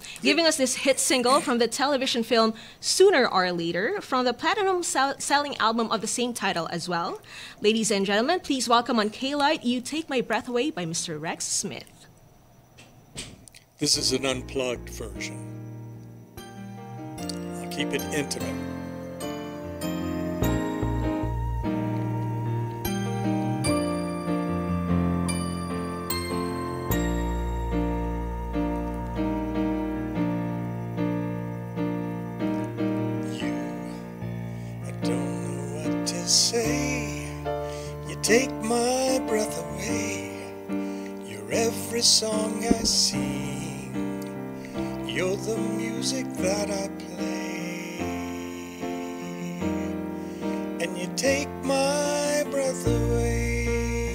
giving us this hit single from the television film Sooner or Later, from the platinum-selling album of the same title as well. Ladies and gentlemen, please welcome on K-Lite, You Take My Breath Away by Mr. Rex Smith. This is an unplugged version. I'll keep it intimate. Say, you take my breath away. You're every song I sing. You're the music that I play. And you take my breath away.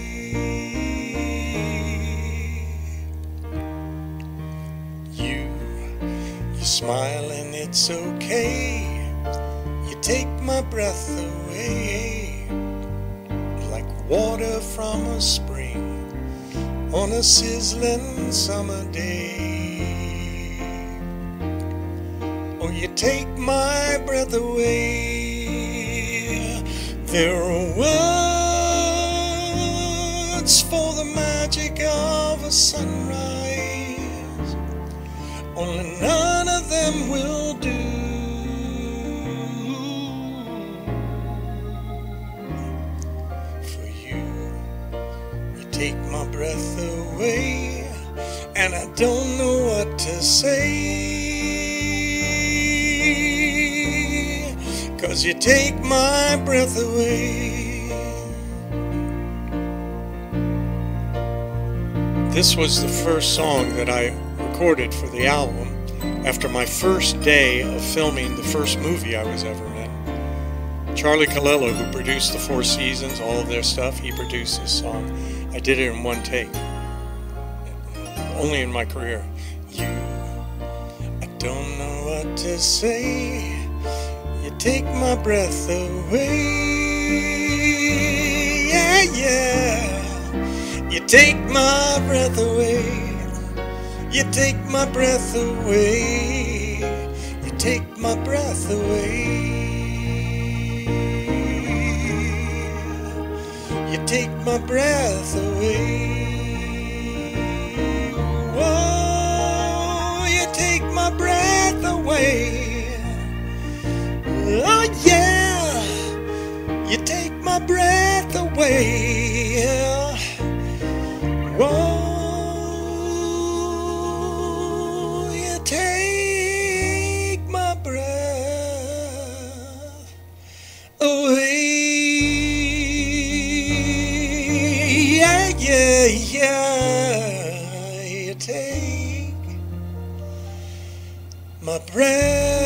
You smile and it's okay. You take my breath away, like water from a spring on a sizzling summer day. Oh, you take my breath away. There are words for the magic of a sunrise, only none of them will do. Take my breath away, and I don't know what to say, 'cause you take my breath away. This was the first song that I recorded for the album after my first day of filming the first movie I was ever in. Charlie Colello, who produced the Four Seasons, all of their stuff, he produced this song. I did it in one take, only in my career. I don't know what to say. You take my breath away. Yeah, yeah. You take my breath away. You take my breath away. You take my breath away. You take my breath away. Whoa, you take my breath away. Oh yeah, you take my breath away. Whoa, you take my breath away. Yeah, yeah, you take my breath